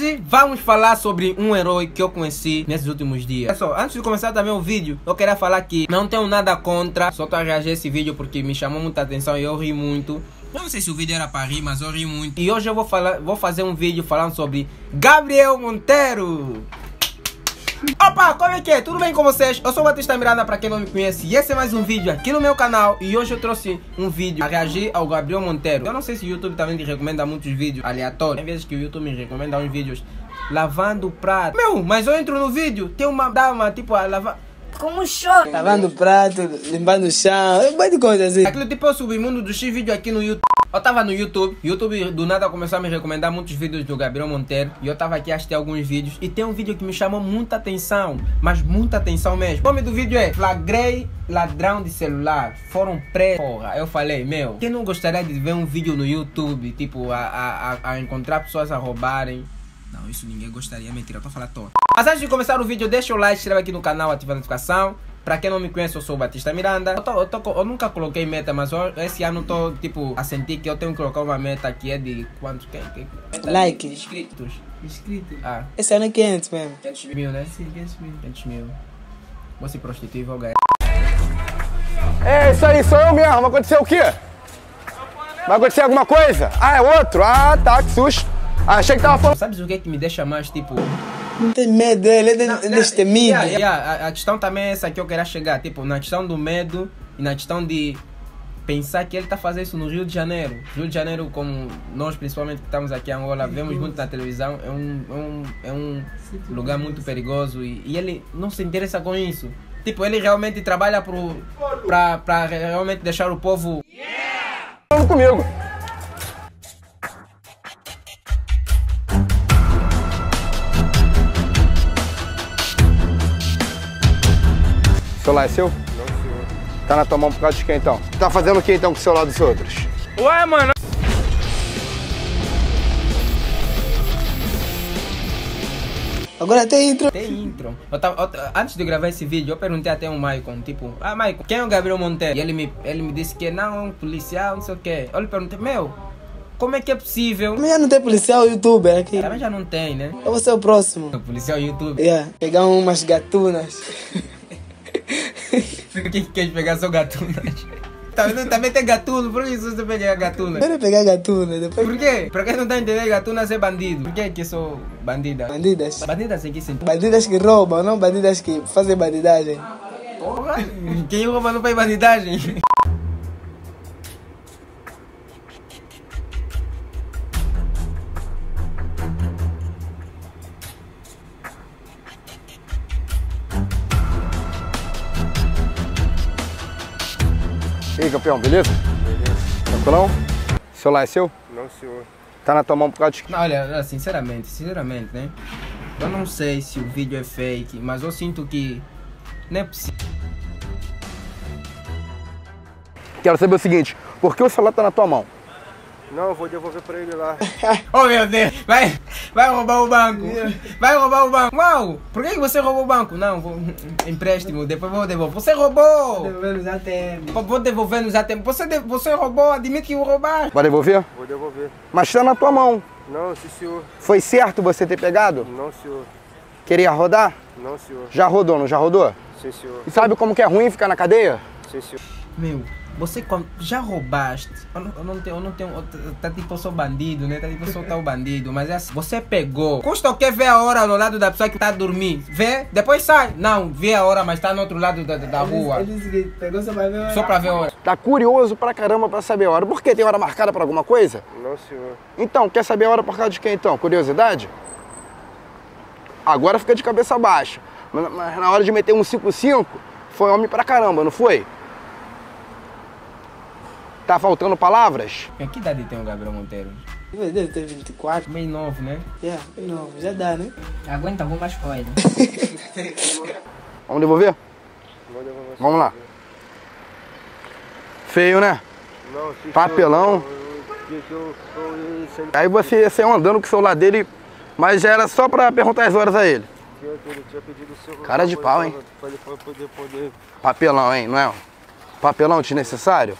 Hoje vamos falar sobre um herói que eu conheci nesses últimos dias. Pessoal, antes de começar também o vídeo, eu queria falar que não tenho nada contra, só tô a reagir a esse vídeo porque me chamou muita atenção e eu ri muito. Eu não sei se o vídeo era para rir, mas eu ri muito. E hoje eu vou fazer um vídeo falando sobre Gabriel Monteiro. Opa, como é que é? Tudo bem com vocês? Eu sou o Batista Miranda, para quem não me conhece, e esse é mais um vídeo aqui no meu canal. E hoje eu trouxe um vídeo a reagir ao Gabriel Monteiro. Eu não sei se o YouTube também te recomenda muitos vídeos aleatórios. Tem vezes que o YouTube me recomenda uns vídeos lavando prato. Meu, mas eu entro no vídeo, tem uma dama tipo a lavar... Como show! Lavando prato, limpando o chão, um monte de coisa assim. Aquele tipo é o submundo do X-Vídeo aqui no YouTube. Eu tava no YouTube do nada começou a me recomendar muitos vídeos do Gabriel Monteiro. E eu tava aqui a assistir alguns vídeos. E tem um vídeo que me chamou muita atenção, mas muita atenção mesmo. O nome do vídeo é Flagrei ladrão de celular, foram presos. Porra, eu falei, meu, quem não gostaria de ver um vídeo no YouTube, tipo, a encontrar pessoas a roubarem? Não, isso ninguém gostaria, mentira, eu tô falando à toa. Mas antes de começar o vídeo, deixa o like, se inscreve aqui no canal, ativa a notificação. Pra quem não me conhece, eu sou o Batista Miranda. Eu nunca coloquei meta, mas esse ano tô, tipo, a sentir que eu tenho que colocar uma meta que é de quantos? Like. Inscritos. Ah. Esse ano é 500 mesmo. 500 mil, né? Sim, 500 mil. Vou se prostituir e vou ganhar. É isso aí, sou eu mesmo. Vai acontecer o quê? Vai acontecer alguma coisa? Ah, é outro? Ah, tá, que susto. Ah, achei que tava falando. Sabes o que é que me deixa mais, tipo... Não tem medo dele, ele é destemido. A questão também é essa que eu queria chegar, tipo, na questão do medo e na questão de pensar que ele tá fazendo isso no Rio de Janeiro. Rio de Janeiro, como nós principalmente que estamos aqui em Angola, vemos muito na televisão, é um lugar muito perigoso e ele não se interessa com isso. Tipo, ele realmente trabalha pra realmente deixar o povo... Falando comigo. O celular é seu? Não, senhor. Tá na tua mão por causa de quem então? Tá fazendo o que então com o celular dos outros? Ué, mano! Agora tem intro. Tem intro. Antes de gravar esse vídeo, eu perguntei até ao Maicon, tipo, Maicon, quem é o Gabriel Monteiro? E ele me disse que não, é um policial, não sei o quê. Eu lhe perguntei, meu, como é que é possível? Mas já não tem policial youtuber aqui. Também já não tem, né? Eu vou ser o próximo. O policial YouTube. Pegar umas gatunas. Por que quer pegar só gatunas? Também tem gatuno, por que você pega gatuna? Quero pegar gatuna depois. Por quê? Pra quem não tá entendendo, gatunas é bandido. Por que sou bandida? Bandidas. Bandidas em que sentido? Bandidas que roubam, não bandidas que fazem bandidagem. Porra, quem rouba não faz bandidagem. E aí, campeão, beleza? Beleza. Tranquilão? O celular é seu? Não, senhor. Tá na tua mão por causa de quem? Não, olha, sinceramente, né? Eu não sei se o vídeo é fake, mas eu sinto que não é possível. Quero saber o seguinte, por que o celular tá na tua mão? Não, eu vou devolver pra ele lá. Oh meu Deus, vai roubar o banco. Vai roubar o banco. Uau, por que você roubou o banco? Não, empréstimo, depois vou devolver. Você roubou. Devolver nos ATM. Vou devolver nos ATM. Você roubou, admite que o roubaste. Vai devolver? Vou devolver. Mas tá na tua mão. Não, sim, senhor. Foi certo você ter pegado? Não, senhor. Queria rodar? Não, senhor. Já rodou, não já rodou? Sim, senhor. E sabe como que é ruim ficar na cadeia? Sim, senhor. Meu, você já roubaste? Eu não tenho. Tá tipo, eu sou bandido, né? Tá tipo, eu sou tal bandido. Mas é assim, você pegou. Custa o que ver a hora no lado da pessoa que tá a dormir? Vê, depois sai. Não, vê a hora, mas tá no outro lado da rua. Ele disse que pegou só pra ver a hora. Só pra ver a hora. Tá curioso pra caramba pra saber a hora. Por quê? Tem hora marcada pra alguma coisa? Não, senhor. Então, quer saber a hora por causa de quem então? Curiosidade? Agora fica de cabeça baixa. Mas na hora de meter um 5-5, foi homem pra caramba, não foi? Tá faltando palavras? Que idade tem o Gabriel Monteiro? Deve ter 24. Bem novo, né? Bem novo, já dá, né? Aguenta algumas coisas. Vamos devolver? Vou devolver. Vamos lá. Feio, né? Não, sim, Papelão. Aí você saiu andando com o celular dele, mas já era só pra perguntar as horas a ele. Ele tinha pedido o celular. Cara de pau, hein? Pra ele poder... Papelão, hein? Não é? Papelão desnecessário?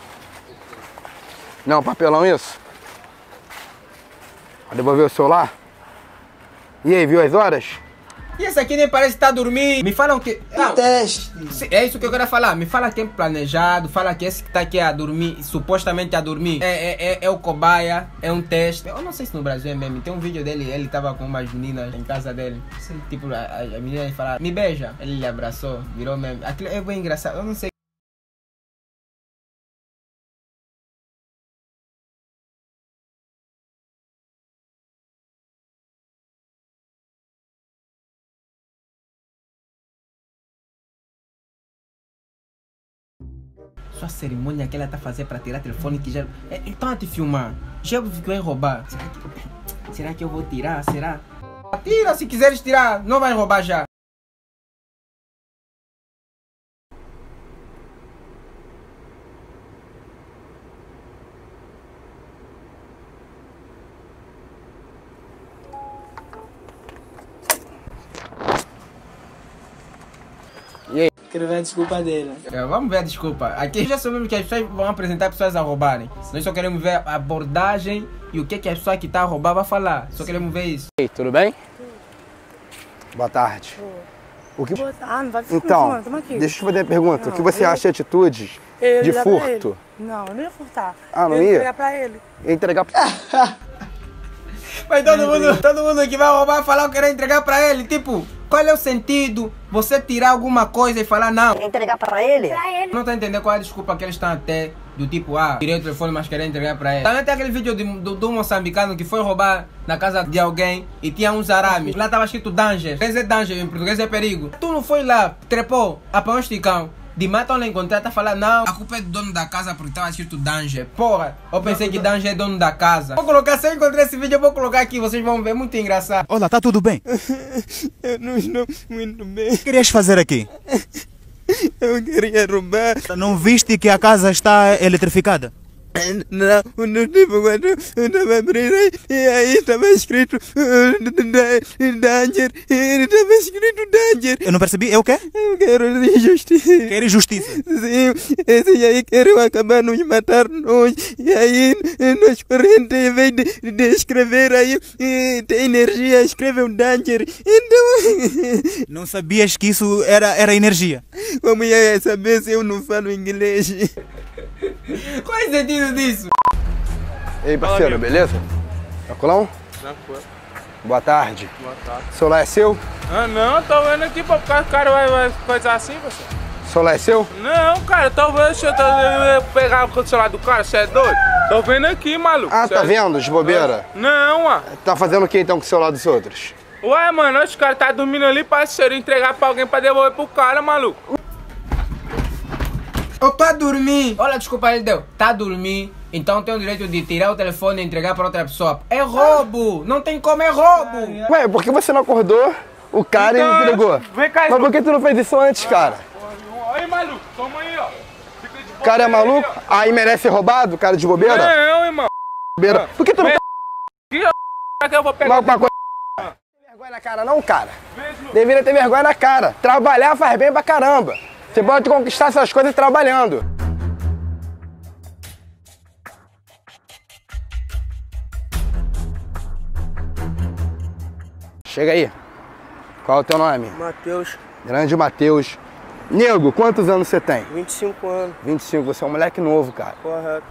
Não, papelão isso? Vai devolver o celular? E aí, viu as horas? E esse aqui nem parece estar dormindo. Me falam que... Não, Teste. é isso que eu quero falar. Me fala tempo planejado. Fala que esse que tá aqui a dormir, supostamente a dormir, é o cobaia, é um teste. Eu não sei se no Brasil é mesmo. Tem um vídeo dele, ele tava com umas meninas em casa dele. Tipo, a menina fala, me beija. Ele lhe abraçou, virou mesmo. Aquilo é bem engraçado. Eu não sei. Sua cerimônia que ela tá fazendo para tirar telefone que já... Então a te filmar. Já ficou em roubar. Será que eu vou tirar? Será? Tira se quiseres tirar. Não vai roubar já. Quero ver a desculpa dele. Vamos ver a desculpa. Aqui já sabemos que as pessoas vão apresentar pessoas a roubarem. Nós só queremos ver a abordagem e o que a pessoa que está a roubar vai falar. Só queremos ver isso. Ei, tudo bem? Boa tarde. O que... Não vai ficar Então, tamo aqui. deixa eu te fazer uma pergunta. Não, o que você acha de atitudes Eu de ia dar pra furto? ele. Não, eu não ia furtar. Ah, não eu ia? ia entregar pra ele. Entregar... Mas todo mundo que vai roubar falar eu quero entregar pra ele. Tipo, qual é o sentido você tirar alguma coisa e falar não? Entregar pra ele? Não tá entendendo qual é a desculpa que eles estão até do tipo, tirei o telefone mas queria entregar pra ele. Também tem aquele vídeo do moçambicano que foi roubar na casa de alguém e tinha uns arames. Lá tava escrito danger. Esse é danger, em português é perigo. Tu não foi lá, trepou, apanhou um esticão. De mata onde encontrar, tá falando, não, a culpa é do dono da casa porque tava escrito danger. Porra, eu pensei que danger é dono da casa. Vou colocar, se eu encontrar esse vídeo, eu vou colocar aqui, vocês vão ver, muito engraçado. Olá, tá tudo bem? Eu não estou muito bem. O que querias fazer aqui? Eu queria roubar. Não viste que a casa está eletrificada? Não, no tipo quando eu estava abrindo e aí estava escrito danger. E estava escrito danger. Eu não percebi, é o quê? Eu quero justiça. Queres justiça? Sim, esse aí querem acabar nos matar nós. E aí, nós correntes, em vez de escrever aí, tem energia, escreve um danger. Então, Não sabias que isso era energia? como ia saber se eu não falo inglês? Qual é o sentido disso? Ei, parceiro, beleza? Tranquilão? Tranquilo. Boa tarde. Boa tarde. O celular é seu? Ah, não, tô vendo aqui, pô, porque o cara vai coisar assim, você. O celular é seu? Não, cara, tô vendo, deixa eu pegar o celular do cara, você é doido? Tô vendo aqui, maluco. Ah, cê tá é... vendo, de bobeira? Não, mano. Tá fazendo o que então com o celular dos outros? Ué, mano, os caras tá dormindo ali, parceiro, entregar pra alguém pra devolver pro cara, maluco. Eu tô a dormir. Olha a desculpa ele deu. Tá a dormir, então tem o direito de tirar o telefone e entregar pra outra pessoa. É roubo. Não tem como, é roubo. Ué, por que você não acordou o cara e me entregou? Vem cá, Mas por que tu não fez isso antes, cara? Aí, maluco, toma aí, ó. Fica de O cara é bobeira maluco? aí, ó. Aí merece ser roubado, cara de bobeira? Não, irmão. Bobeira. Por que tu não... Será que eu vou pegar? Uma coisa... Tem vergonha na cara não, cara? Mesmo? Deveria ter vergonha na cara. Trabalhar faz bem pra caramba. Você pode conquistar essas coisas trabalhando. Chega aí. Qual é o teu nome? Matheus, Grande Matheus. Nego, quantos anos você tem? 25 anos, 25, você é um moleque novo, cara. correto.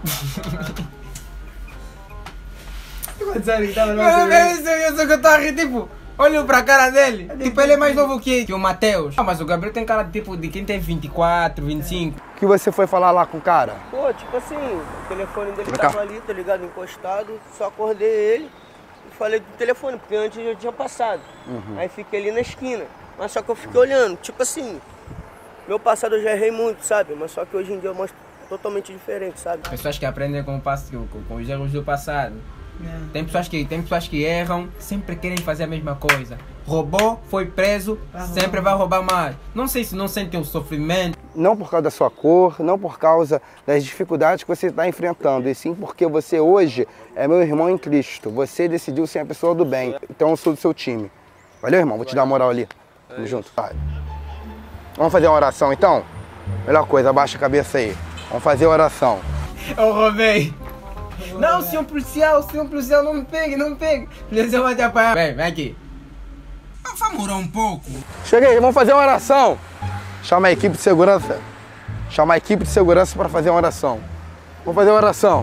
Eu sei que eu tô a rir, tipo, olho pra cara dele. Tipo, ele é mais novo que o Matheus. Ah, mas o Gabriel tem cara tipo de quem tem 24, 25. O que você foi falar lá com o cara? Pô, tipo assim, o telefone dele Vem cá. tava ali, tá ligado, encostado, só acordei ele e falei do telefone, porque antes eu tinha passado. Aí fiquei ali na esquina, mas só que eu fiquei olhando, tipo assim, meu passado eu já errei muito, sabe? Mas só que hoje em dia eu mostro totalmente diferente, sabe? Pessoas que aprendem com os erros do passado. Tem pessoas que erram, sempre querem fazer a mesma coisa. Roubou, foi preso, sempre vai roubar mais. Não sei se não sentem o sofrimento. Não por causa da sua cor, não por causa das dificuldades que você está enfrentando, e sim porque você hoje é meu irmão em Cristo. Você decidiu ser a pessoa do bem, então eu sou do seu time. Valeu, irmão? Vou te dar uma moral ali. Tamo junto. Vai. Vamos fazer uma oração, então? Melhor coisa, abaixa a cabeça aí. Vamos fazer a oração. Eu roubei. Não, senhor policial, não me pegue, não me pegue. O policial vai te apanhar. Vem aqui. Famorou um pouco. Chega aí, vamos fazer uma oração. Chama a equipe de segurança. Chama a equipe de segurança para fazer uma oração. Vamos fazer uma oração.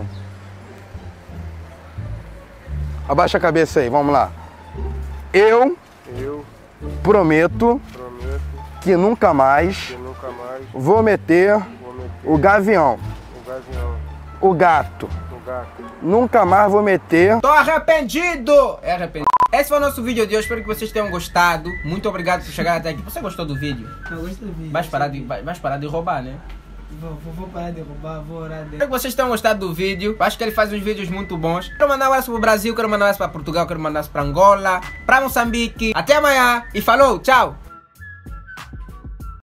Abaixa a cabeça aí, vamos lá. Eu prometo que nunca mais vou meter o gavião. O gato. Nunca mais vou meter. Tô arrependido! É arrependido. Esse foi o nosso vídeo de hoje. Espero que vocês tenham gostado. Muito obrigado por chegar até aqui. Você gostou do vídeo? Eu gostei do vídeo. Vais parar de roubar, né? Vou parar de roubar, vou orar dele. Espero que vocês tenham gostado do vídeo. Acho que ele faz uns vídeos muito bons. Quero mandar um abraço pro Brasil, quero mandar um abraço pra Portugal, quero mandar um abraço pra Angola, pra Moçambique. Até amanhã e falou, tchau!